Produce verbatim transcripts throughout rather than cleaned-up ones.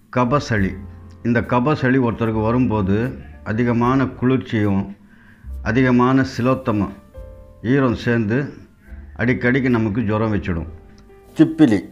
கபசளி. இந்த கபசளி ஒருத்தருக்கு வரும்போது அதிகமான குளிர்ச்சியும் அதிகமான சிலோத்தமும் ஈரம் சேர்ந்து அடிக்கடிக்கு நமக்கு ஜுரம் வச்சிடும். திப்பிலி.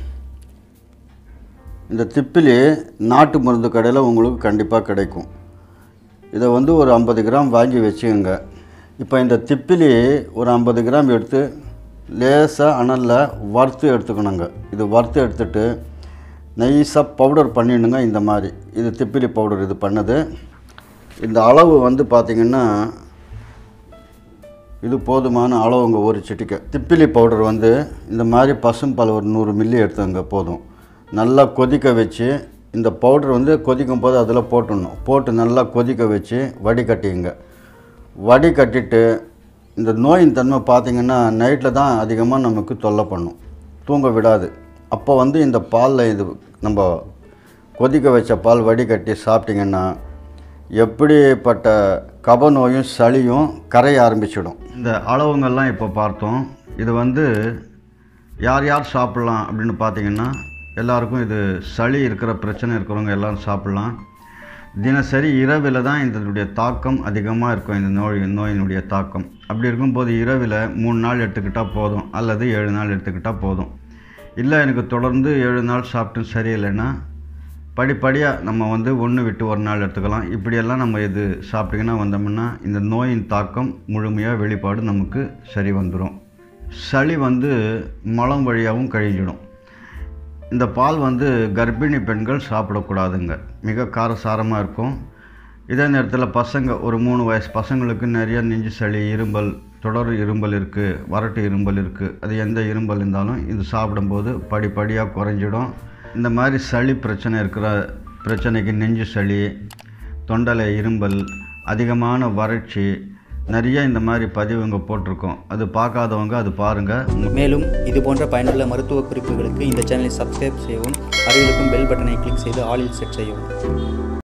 இந்த திப்பிலி நாட்டு மருந்து கடையில் உங்களுக்கு கண்டிப்பாக கிடைக்கும். இதை வந்து ஒரு ஐம்பது கிராம் வாங்கி வச்சுக்கோங்க. இப்போ இந்த திப்பிலி ஒரு ஐம்பது கிராம் எடுத்து லேசாக அனலில் வறுத்து எடுத்துக்கணுங்க. இது வறுத்து எடுத்துட்டு நைஸாக பவுடர் பண்ணிடுங்க. இந்த மாதிரி இது திப்பிலி பவுடர். இது பண்ணது இந்த அளவு வந்து பார்த்திங்கன்னா இது போதுமான அளவுங்க. ஒரு சிட்டிக்கை திப்பிலி பவுடர் வந்து இந்த மாதிரி பசும்பால் ஒரு நூறு மில்லி எடுத்துங்க போதும். நல்லா கொதிக்க வச்சு இந்த பவுடர் வந்து கொதிக்கும் போது அதில் போட்டுடணும். போட்டு நல்லா கொதிக்க வச்சு வடிகட்டிங்க. வடிகட்டிட்டு இந்த நோயின் தன்மை பார்த்திங்கன்னா நைட்டில் தான் அதிகமாக நமக்கு தொல்லை பண்ணும், தூங்க விடாது. அப்போ வந்து இந்த பாலில் இது நம்ம கொதிக்க வச்ச பால் வடிகட்டி சாப்பிட்டிங்கன்னா எப்படிப்பட்ட கப நோயும் சளியும் கரைய ஆரம்பிச்சிடும். இந்த அளவுங்கள்லாம் இப்போ பார்த்தோம். இது வந்து யார் யார் சாப்பிட்லாம் அப்படின்னு பார்த்திங்கன்னா எல்லாருக்கும் இது சளி இருக்கிற பிரச்சனை இருக்கிறவங்க எல்லோரும் சாப்பிட்லாம். தினசரி இரவில் தான் இதனுடைய தாக்கம் அதிகமாக இருக்கும். இந்த நோய் நோயினுடைய தாக்கம் அப்படி இருக்கும்போது இரவில் மூணு நாள் எடுத்துக்கிட்டால் போதும், அல்லது ஏழு நாள் எடுத்துக்கிட்டால் போதும். இல்லை எனக்கு தொடர்ந்து ஏழு நாள் சாப்பிட்டு சரியில்லைன்னா படிப்படியாக நம்ம வந்து ஒன்று விட்டு ஒரு நாள் எடுத்துக்கலாம். இப்படியெல்லாம் நம்ம இது சாப்பிட்டிங்கன்னா வந்தோம்னா இந்த நோயின் தாக்கம் முழுமையாக வெளிப்பாடு நமக்கு சரி வந்துடும். சளி வந்து மலம் வழியாகவும் கழிஞ்சிடும். இந்த பால் வந்து கர்ப்பிணி பெண்கள் சாப்பிடக்கூடாதுங்க. மிக காரசாரமாக இருக்கும். இதே நேரத்தில் பசங்க ஒரு மூணு வயசு பசங்களுக்கு நிறைய நெஞ்சு சளி, இரும்பல், தொடர் இரும்பல் இருக்குது, வறட்டு இரும்பல் இருக்குது. அது எந்த இரும்பல் இருந்தாலும் இது சாப்பிடும்போது படிப்படியாக குறைஞ்சிடும். இந்த மாதிரி சளி பிரச்சனை இருக்கிற பிரச்சனைக்கு நெஞ்சு சளி, தொண்டலை இரும்பல், அதிகமான வறட்சி நிறைய இந்த மாதிரி பதிவுங்க போட்டிருக்கோம். அது பார்க்காதவங்க அது பாருங்கள். மேலும் இது போன்ற பயனுள்ள மருத்துவ குறிப்புகளுக்கு இந்த சேனலை சப்ஸ்கிரைப் செய்யவும், அருகில் இருக்கும் பெல் பட்டனை கிளிக் செய்து ஆலில் செட் செய்யவும்.